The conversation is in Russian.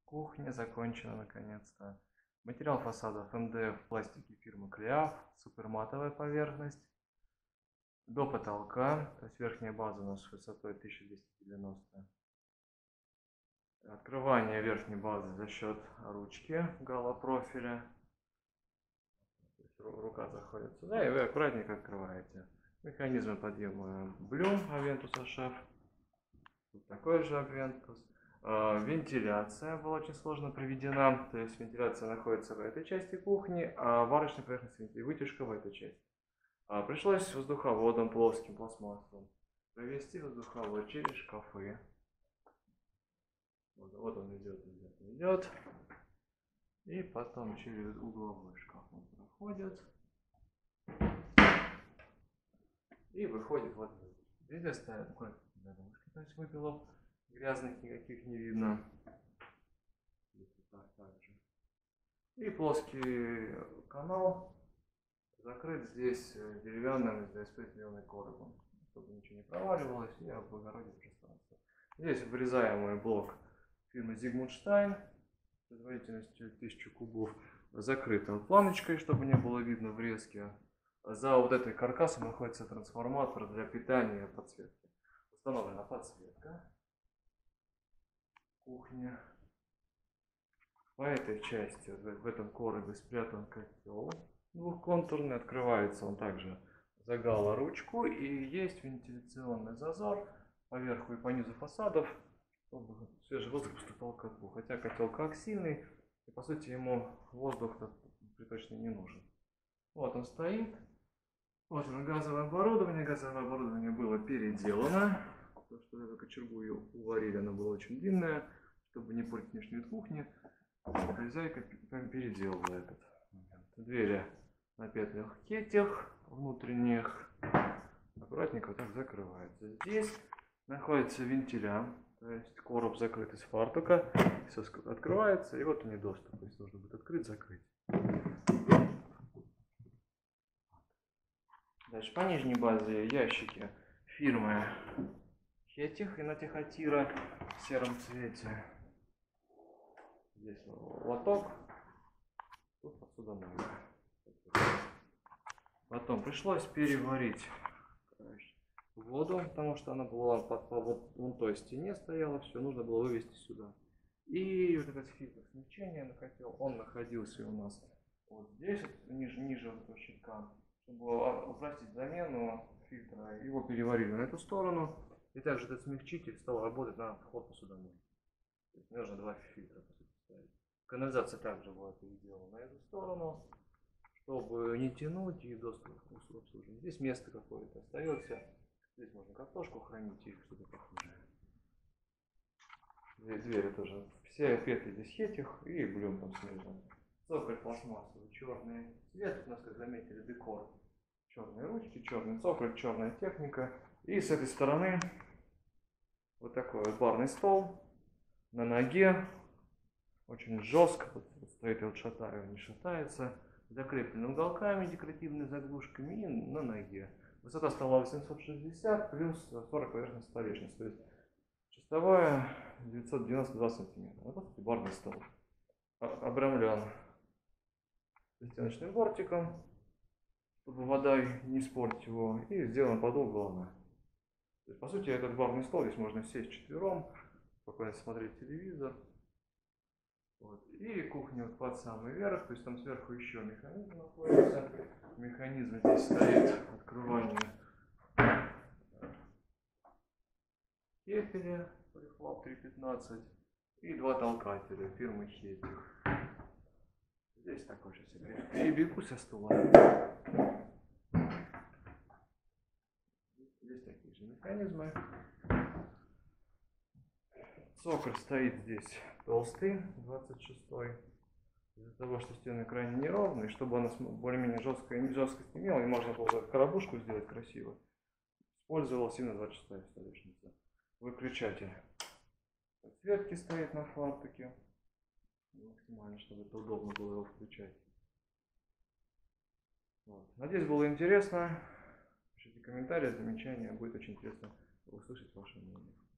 Кухня закончена наконец-то. Материал фасадов МДФ пластики фирмы Клеав, суперматовая поверхность. До потолка, то есть верхняя база у нас с высотой 1290. Открывание верхней базы за счет ручки галлопрофиля. Рука заходит сюда, и вы аккуратненько открываете. Механизмы подъема Блюм Авентус HF. Тут такой же Авентус. Вентиляция была очень сложно проведена. То есть вентиляция находится в этой части кухни, а варочная поверхность и вытяжка в этой части. Пришлось воздуховодом плоским пластмассовым провести воздуховод через шкафы. Вот он идет. И потом через угловой шкаф он проходит. И выходит вот здесь ставят задумушки, то есть выпилов грязных никаких не видно. Также. И плоский канал закрыт здесь деревянным ДСП-зеленым коробом, чтобы ничего не проваливалось и облагородить пространство. Здесь вырезаемый блок фирмы Зигмундштайн производительностью 1000 кубов, закрыта планочкой, чтобы не было видно врезки. За вот этой каркасом находится трансформатор для питания и подсветки. Установлена подсветка кухни. По этой части, в этом коробе спрятан котел двухконтурный. Открывается он также за галлоручку. И есть вентиляционный зазор поверху и по низу фасадов, чтобы свежий воздух поступал к котлу. Хотя котел коаксильный, и по сути ему воздух приточный не нужен. Вот он стоит. Вот оно, газовое оборудование. Газовое оборудование было переделано. Потому что эту кочергу ее уварили, она была очень длинная. Чтобы не портить внешний вид кухни, хозяйка переделала этот момент. Двери на петлях кетях внутренних. Аккуратненько вот так закрывается. Здесь находится вентиля. То есть короб закрыт из фартука. Все открывается, и вот у них доступ. То есть нужно будет открыть, закрыть. Дальше по нижней базе ящики фирмы Хетих и Натихотира в сером цвете. Здесь лоток, тут посудомойка. Потом пришлось переварить воду, потому что она была по той стене стояла, все нужно было вывести сюда. И вот этот фильтр смягчения на котел, он находился у нас вот здесь, ниже вот этого щитка. Чтобы упростить замену фильтра, его переварили на эту сторону. И также этот смягчитель стал работать на вход посудомойки. То есть нужно два фильтра поставить. Канализация также была переделана на эту сторону, чтобы не тянуть и доступ к обслуживанию. Здесь место какое-то остается. Здесь можно картошку хранить или что-то похожее. Здесь двери тоже. Все петли здесь Хетих и Блюм там снизу. Цоколь пластмассовый, черный цвет. Тут у нас, как заметили, декор. Черные ручки, черный цоколь, черная техника. И с этой стороны вот такой вот барный стол на ноге. Очень жестко. Стоит, я вот шатаю, не шатается. Закреплен уголками, декоративными заглушками и на ноге. Высота стола 860 плюс 40 поверхность столешницы. То есть чистовая 992 сантиметра. Вот это барный стол. Обрамлен стеночным бортиком, чтобы вода не испортить его, и сделан под углом. То есть, по сути, этот барный стол, здесь можно сесть вчетвером, спокойно смотреть телевизор. Вот. И кухня вот под самый верх, то есть там сверху еще механизм находится. Механизм здесь стоит открывание кефеля, Preflop 315 и два толкателя фирмы Хетих. Здесь такой же себе. Перебегу со стула. Здесь такие же механизмы. Цоколь стоит здесь толстый, 26-й. Из-за того, что стены крайне неровные, чтобы она более-менее жесткость имела, и можно было коробушку сделать красиво, использовалась именно 26-я столешница. Выключатель подсветки стоит на фартуке. Максимально, чтобы это удобно было его включать. Вот. Надеюсь, было интересно. Пишите комментарии, замечания. Будет очень интересно услышать ваше мнение.